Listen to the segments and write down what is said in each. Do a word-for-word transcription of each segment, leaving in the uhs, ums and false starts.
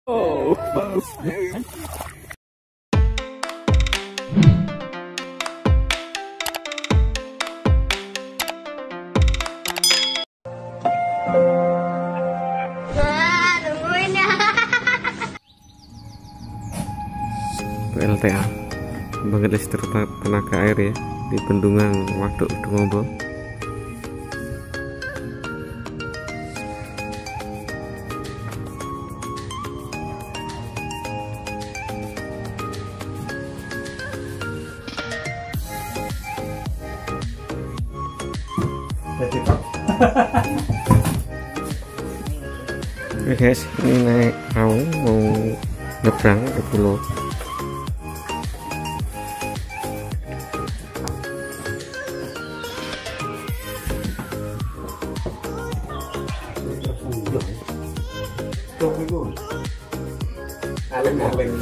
Oh, bagus. P L T A, pembangkit listrik tenaga air ya, di bendungan waduk ombo. Oke guys, ini naik perahu mau nyebrang ke pulau. Aleng-aleng.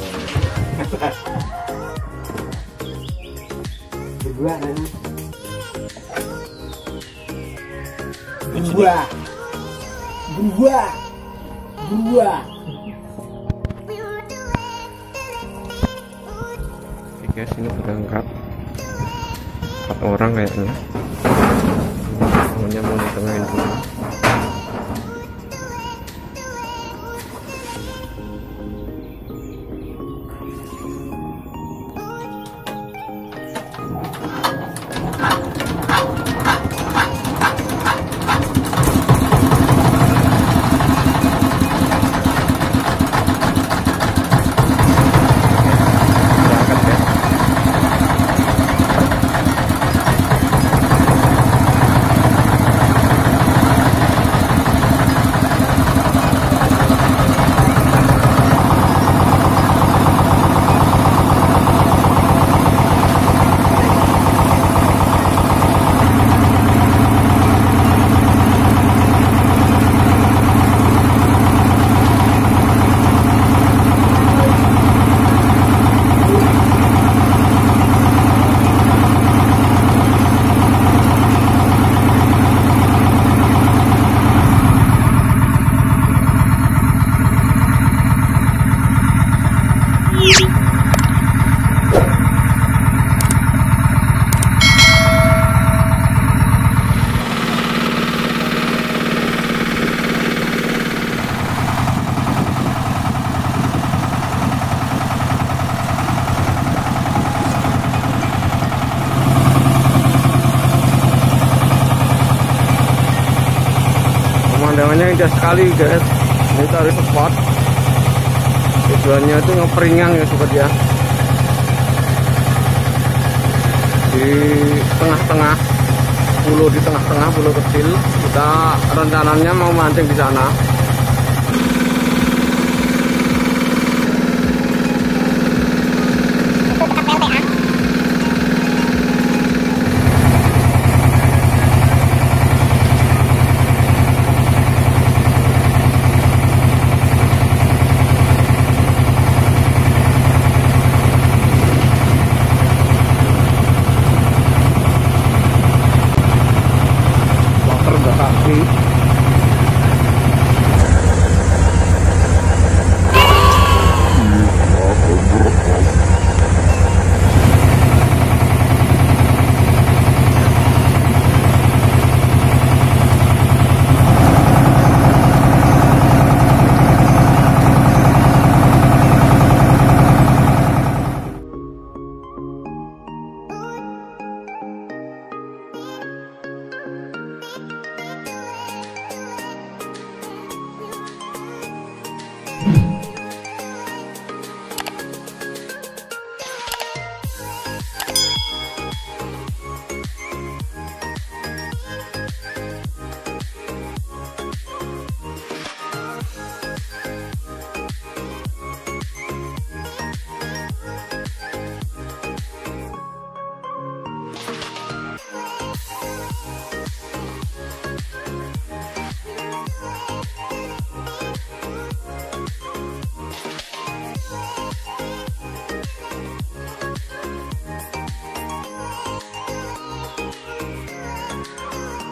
Berdua nana. Berdua. Berdua. Berdua. Oke guys, ini berangkat empat orang kayaknya. Semuanya mau ditengahin dulu. Pemandangannya indah sekali guys. Ini tarik spot. Tujuannya itu ngeperingang ya sobat ya. Di tengah-tengah pulau, di tengah-tengah pulau kecil. Kita rencananya mau mancing di sana.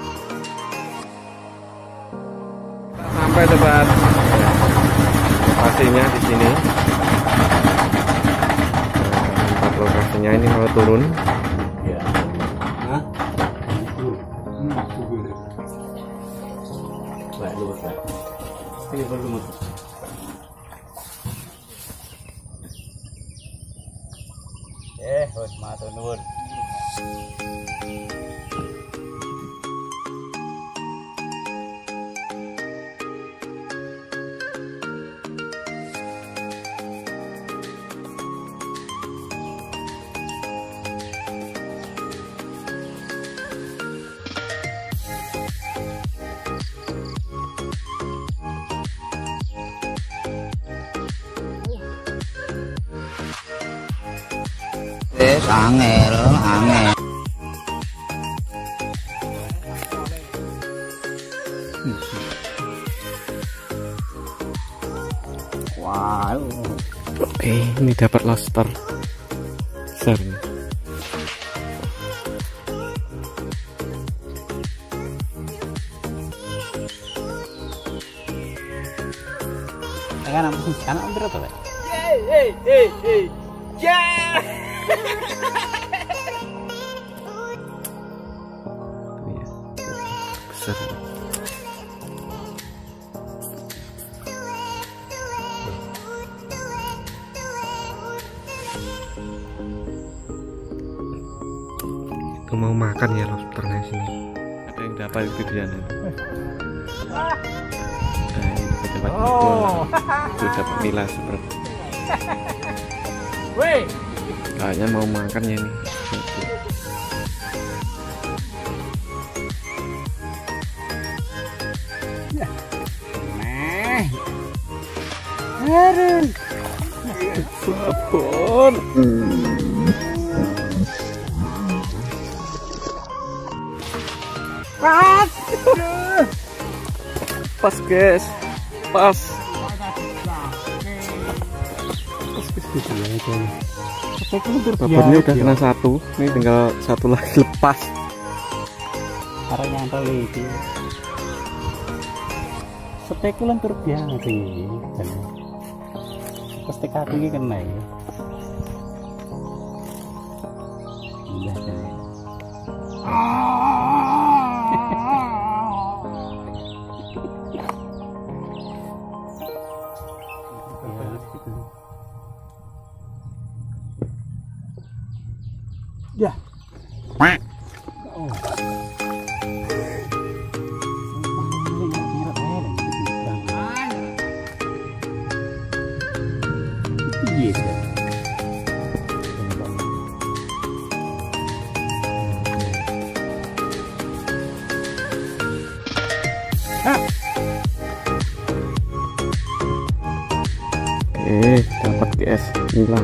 sampai tempat lokasinya di sini. Tempat lokasinya ini mau turun. Ya. Hah? Hmm, subur. Wah, lu Pak. Ini baru mau. Eh, wis matur nuwun. Angel, angel. Wow. Eh, ini dapat lobster besar nih. Kan apa sih? Anak berapa, Pak? Hey, hey, hey, hey. Yeah. Iya, besar. Itu mau makan ya lobsternya sini. Ada yang dapat itu dia nih. Nah, ini dapat Oh. itu dapat nila seperti. Weh. Kayaknya mau makan ya nih. Nah. Harun. Sabun. Pas. Pas guys, pas. Babonnya udah kena satu, ini tinggal satu lagi lepas. Karena nyantol itu. Spekulan terbiasa sih. Pasti kaki ini kena ya. Udah kan. Ya. Oh. Yes. Oke, dapat guys, hilang.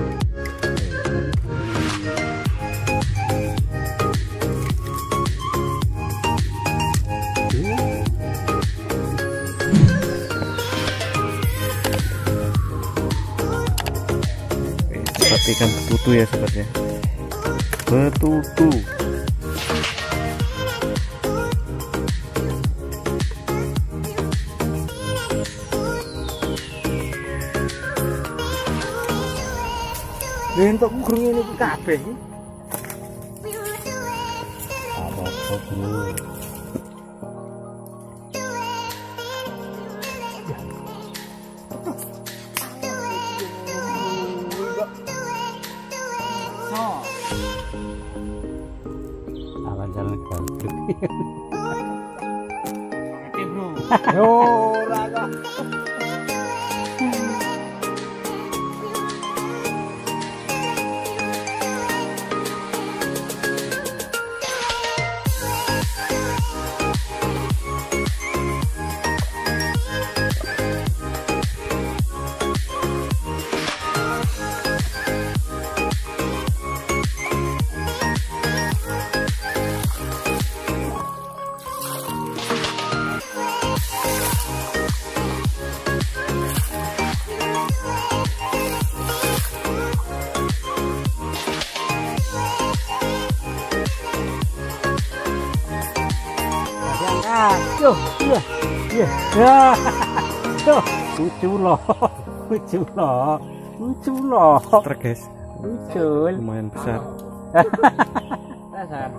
Dapat ikan betutu ya sobatnya. Betutu. Bentuk kurung ini kabeh. Ada bro. Awan jalan ke bro. Yo, raga. Yo, iya, iya, ya, yo, lucu loh. Ucul loh. Ucul loh. Trek guys. Ucul. Lumayan besar. Dasar.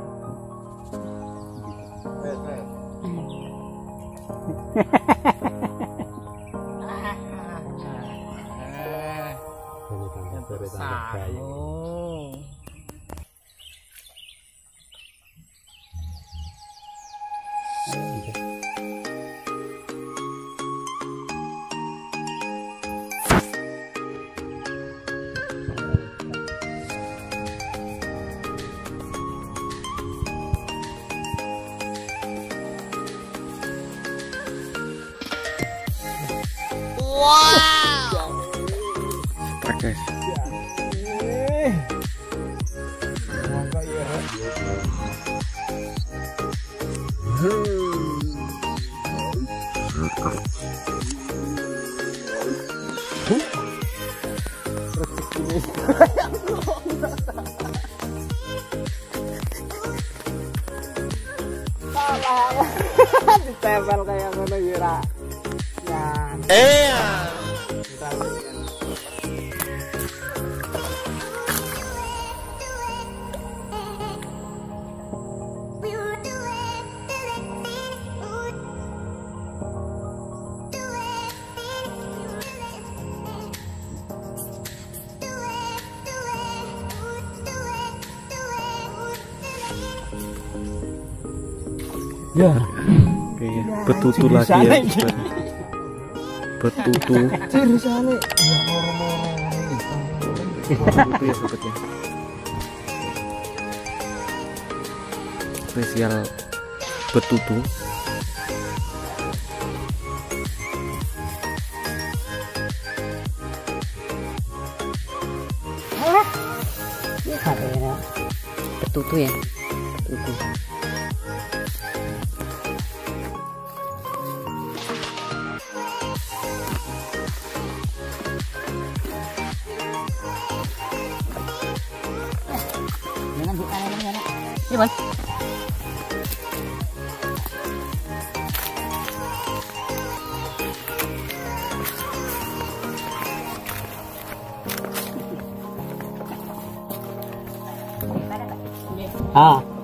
Trek guys. Ditempel kayak ngono ya ra. Ya. Eh. Ya. Oke ya, betutu lagi ya. Betutu. Cirisane. Betutu ya sobatnya. Spesial betutu. Betutu ya. Betutu. Ini Bang. Ah.